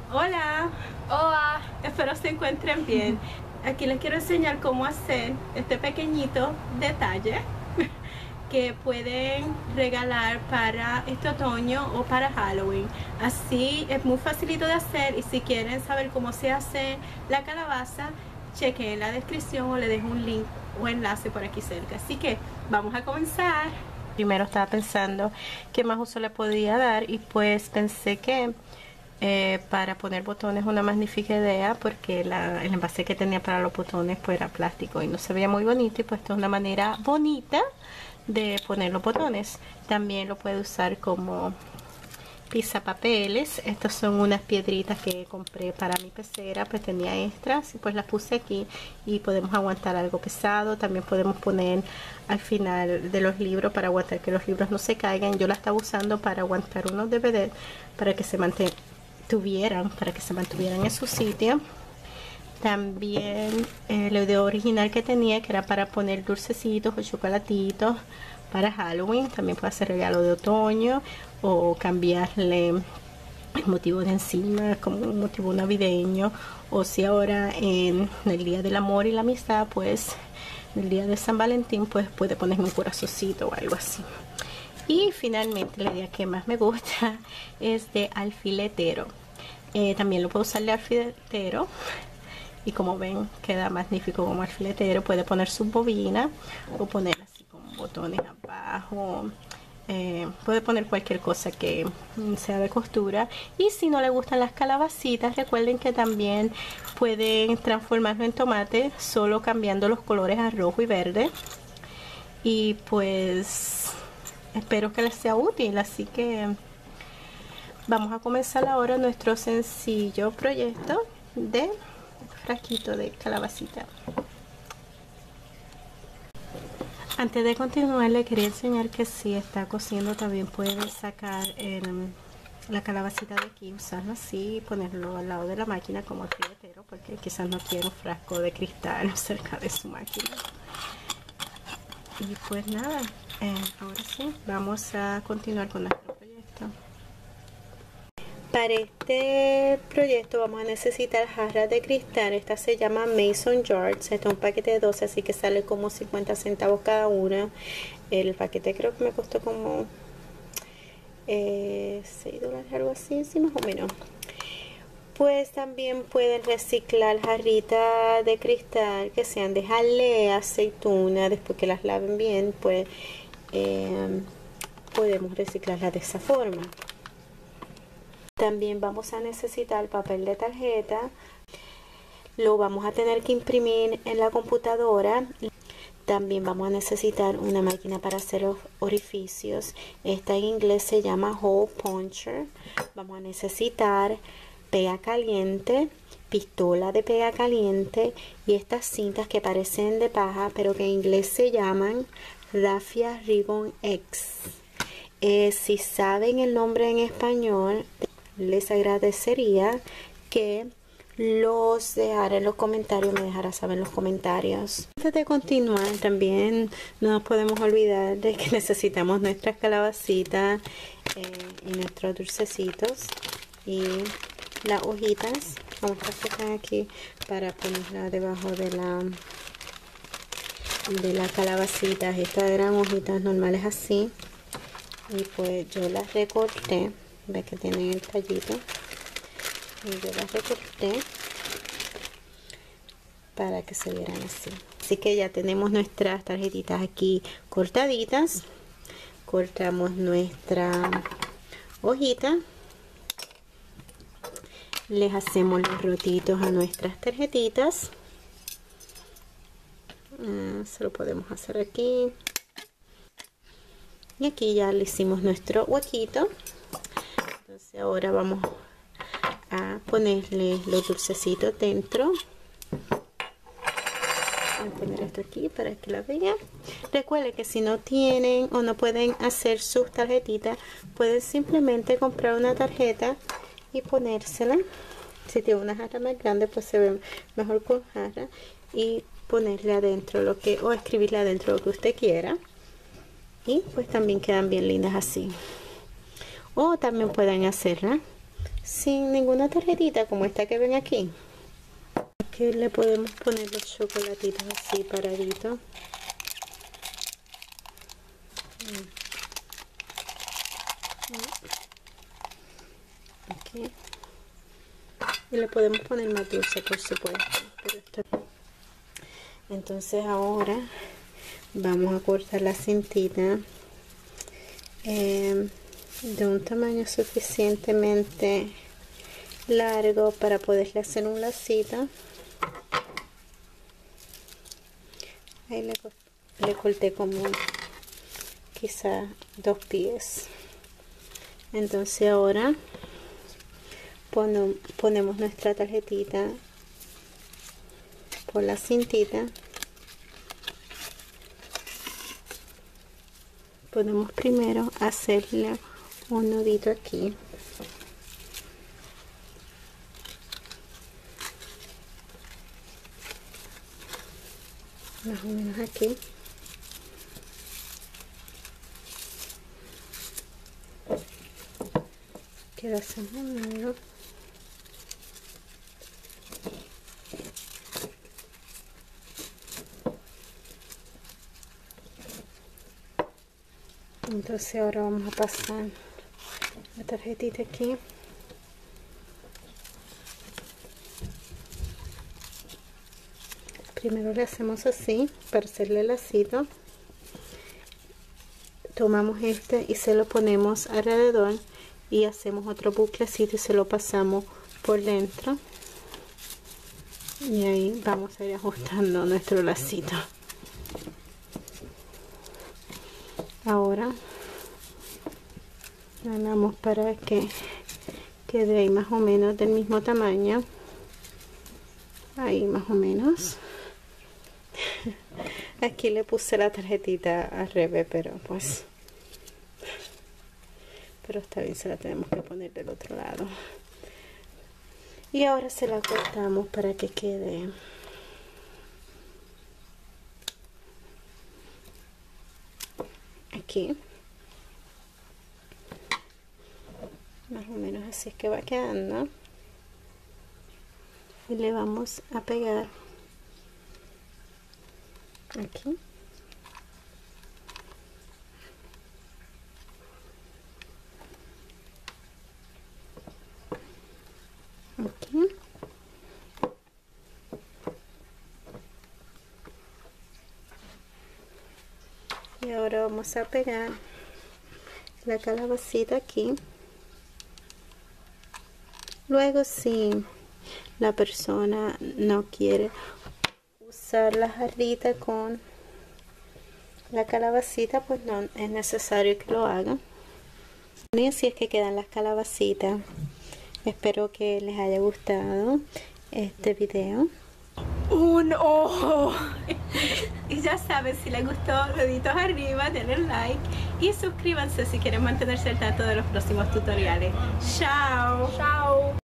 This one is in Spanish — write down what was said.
Hola, Hola. espero se encuentren bien. Aquí les quiero enseñar cómo hacer este pequeñito detalle que pueden regalar para este otoño o para Halloween. Así es muy facilito de hacer, y si quieren saber cómo se hace la calabaza, chequen en la descripción o le dejo un link o enlace por aquí cerca. Así que vamos a comenzar. Primero estaba pensando qué más uso le podía dar, y pues pensé que para poner botones una magnífica idea, porque el envase que tenía para los botones pues era plástico y no se veía muy bonito, y pues esto es una manera bonita de poner los botones. También lo puede usar como pisapapeles. Estas son unas piedritas que compré para mi pecera, pues tenía extras y pues las puse aquí, y podemos aguantar algo pesado. También podemos poner al final de los libros para aguantar que los libros no se caigan. Yo la estaba usando para aguantar unos DVD para que se mantuvieran en su sitio. También la idea original que tenía, que era para poner dulcecitos o chocolatitos para Halloween. También puede hacer regalo de otoño o cambiarle el motivo de encima como un motivo navideño, o si ahora en el día del amor y la amistad, pues el día de San Valentín, pues puede poner un corazoncito o algo así. Y finalmente la idea que más me gusta es de alfiletero. También lo puedo usar de alfiletero, y como ven queda magnífico como alfiletero. Puede poner su bobina o poner así como botones abajo. Puede poner cualquier cosa que sea de costura. Y si no le gustan las calabacitas, recuerden que también pueden transformarlo en tomate solo cambiando los colores a rojo y verde. Y pues espero que les sea útil, así que vamos a comenzar ahora nuestro sencillo proyecto de frasquito de calabacita. Antes de continuar, le quería enseñar que si está cociendo también pueden sacar la calabacita de aquí, usarlo así y ponerlo al lado de la máquina como alfiletero, porque quizás no quiere un frasco de cristal cerca de su máquina. Y pues nada, ahora sí, vamos a continuar con nuestro proyecto. Para este proyecto vamos a necesitar jarras de cristal. Esta se llama Mason Jars. Este es un paquete de 12, así que sale como 50 centavos cada una. El paquete creo que me costó como $6, algo así, sí, más o menos. Pues también pueden reciclar jarritas de cristal que sean de jalea, aceituna. Después que las laven bien, pues podemos reciclarlas de esa forma. También vamos a necesitar papel de tarjeta. Lo vamos a tener que imprimir en la computadora. También vamos a necesitar una máquina para hacer los orificios. Esta en inglés se llama hole puncher. Vamos a necesitar pega caliente, pistola de pega caliente y estas cintas que parecen de paja, pero que en inglés se llaman Raffia Ribbon X. Si saben el nombre en español, les agradecería que los dejara en los comentarios, me dejara saber en los comentarios. Antes de continuar, también no nos podemos olvidar de que necesitamos nuestras calabacitas y nuestros dulcecitos y las hojitas. Vamos a sacar aquí para ponerla debajo de la calabacita. Estas eran hojitas normales así, y pues yo las recorté. Ve que tienen el tallito, y yo las recorté para que se vieran así. Así que ya tenemos nuestras tarjetitas aquí cortaditas. Cortamos nuestra hojita, les hacemos los rotitos a nuestras tarjetitas. Se lo podemos hacer aquí, y aquí ya le hicimos nuestro huequito. Entonces ahora vamos a ponerle los dulcecitos dentro. Voy a poner esto aquí para que la vean. Recuerden que si no tienen o no pueden hacer sus tarjetitas, pueden simplemente comprar una tarjeta y ponérsela. Si tiene una jarra más grande, pues se ve mejor con jarra, y ponerle adentro o escribirle adentro lo que usted quiera, y pues también quedan bien lindas así. O también pueden hacerla sin ninguna tarjetita como esta que ven aquí. Aquí le podemos poner los chocolatitos así paraditos. Aquí. Y le podemos poner más dulce, por supuesto. Pero esto... Entonces ahora vamos a cortar la cintita de un tamaño suficientemente largo para poderle hacer un lacito. Ahí le corté como quizá 2 pies. Entonces ahora ponemos nuestra tarjetita por la cintita. Podemos primero hacerle un nudito aquí. Más o menos aquí. Queda así más o menos. Entonces ahora vamos a pasar la tarjetita aquí. Primero le hacemos así para hacerle el lacito. Tomamos este y se lo ponemos alrededor y hacemos otro buclecito y se lo pasamos por dentro. Y ahí vamos a ir ajustando nuestro lacito. Ahora ganamos para que quede ahí más o menos del mismo tamaño. Ahí más o menos. Aquí le puse la tarjetita al revés, pero pues... Pero está bien, se la tenemos que poner del otro lado. Y ahora se la cortamos para que quede... Aquí. Más o menos así es que va quedando. Y le vamos a pegar aquí. Aquí. Y ahora vamos a pegar la calabacita aquí. Luego, si la persona no quiere usar la jarrita con la calabacita, pues no es necesario que lo hagan. Y así es que quedan las calabacitas. Espero que les haya gustado este video. Un ojo. Y ya saben, si les gustó, deditos arriba, denle like y suscríbanse si quieren mantenerse al tanto de los próximos tutoriales. Chao. Chao.